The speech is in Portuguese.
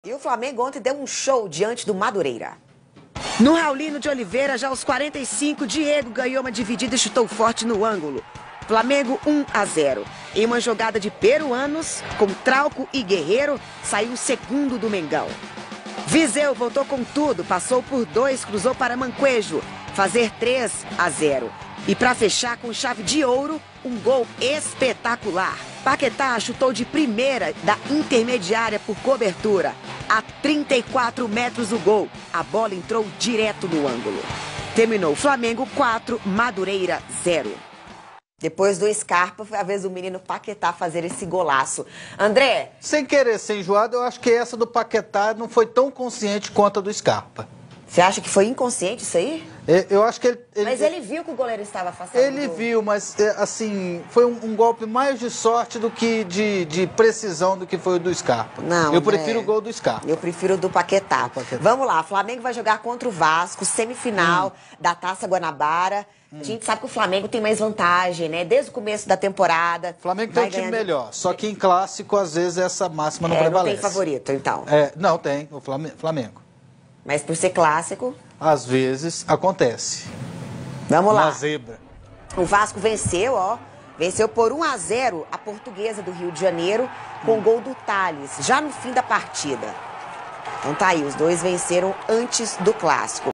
E o Flamengo ontem deu um show diante do Madureira. No Raulino de Oliveira, já aos 45, Diego ganhou uma dividida e chutou forte no ângulo. Flamengo 1-0. Em uma jogada de peruanos, com Trauco e Guerreiro, saiu o segundo do Mengão. Viseu voltou com tudo, passou por 2, cruzou para Manquejo, fazer 3-0. E para fechar com chave de ouro, um gol espetacular. Paquetá chutou de primeira da intermediária por cobertura. A 34 metros o gol. A bola entrou direto no ângulo. Terminou Flamengo 4, Madureira 0. Depois do Scarpa, foi a vez do menino Paquetá fazer esse golaço. André? Sem querer ser enjoado, eu acho que essa do Paquetá não foi tão consciente quanto a do Scarpa. Você acha que foi inconsciente isso aí? Eu acho que ele... Mas ele viu que o goleiro estava afastado. Ele viu, mas assim, foi um golpe mais de sorte do que de precisão do que foi o do Scarpa. Não, eu prefiro o gol do Scarpa. Eu prefiro o do Paquetá. Vamos lá, o Flamengo vai jogar contra o Vasco, semifinal da Taça Guanabara. A gente sabe que o Flamengo tem mais vantagem, né? Desde o começo da temporada. O Flamengo tem um time melhor, só que em clássico, às vezes, essa máxima não prevalece. Não tem favorito, então? Não, tem, o Flamengo. Mas por ser clássico... Às vezes acontece. Vamos lá. Uma zebra. O Vasco venceu, ó. Venceu por 1-0 a Portuguesa do Rio de Janeiro com o gol do Thales, já no fim da partida. Então tá aí, os dois venceram antes do clássico.